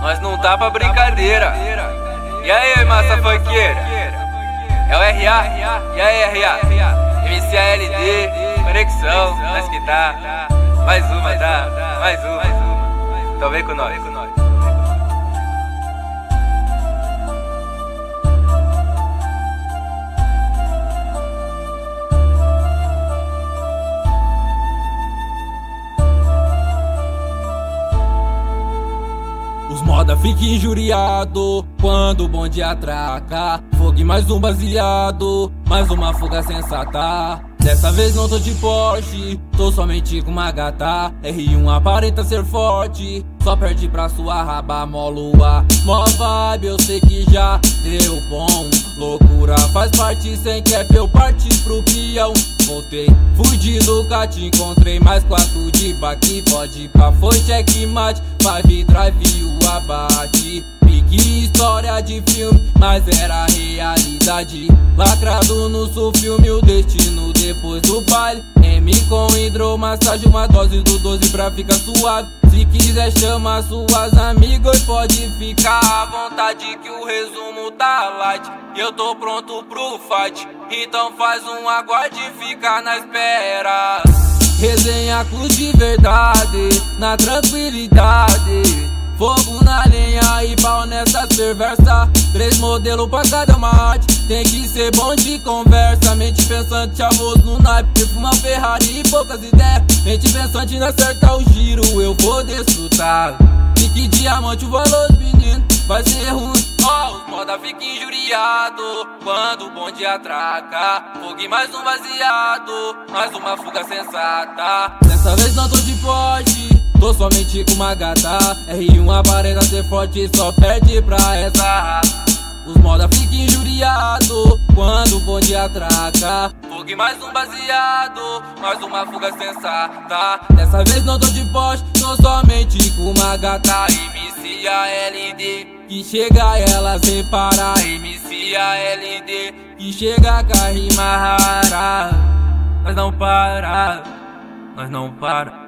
Nós não tá pra brincadeira. E aí, massa funkeira? É o RA? E aí, RA? MCALD, conexão, nós que tá. Mais uma, tá? Mais uma. Então vem com nós. Os moda fica injuriado quando o bonde atraca. Fogo e mais um baseado, mais uma fuga sensata. Dessa vez não tô de Porsche, tô somente com uma gata. R1 aparenta ser forte, só perde pra sua raba molua. Mó vibe, eu sei que já deu bom. Loucura faz parte, sem cap eu parti pro peão. Voltei, fui de Ducati, encontrei mais 4 de baque. Pode ir pra foi checkmate, 5 drive o abate. Pique história de filme, mas era realidade. Lacrado no filme, o destino depois do baile. M com hidromassagem, uma dose do 12 pra ficar suave. Se quiser chama suas amigas, pode ficar à vontade que o resumo tá light. Eu tô pronto pro fight, então faz um aguarde e fica na espera. Resenha cruz de verdade, na tranquilidade. Fogo na lenha e pau nessas perversas. 3 modelos pra cada uma arte, tem que ser bom de conversa. Mente pensante, arroz no naipe, fuma Ferrari e poucas ideias. Mente pensante, não acertar o giro, eu vou desfrutar. Pique diamante, o valor dos meninos vai ser ruim. Os moda fica injuriado quando o bonde atraca. Fogo e mais um baseado, mais uma fuga sensata. Dessa vez não tô de Porsche, tô somente com uma gata. R1 aparenta ser forte, só perde pra essa raça. Os moda fica injuriado quando o bonde atraca. Fogo e mais um baseado, mais uma fuga sensata. Dessa vez não tô de Porsche, tô somente com uma gata. MCALD, que chega ela sem parar. MCALD, que chega com a rima rara. Nós não para.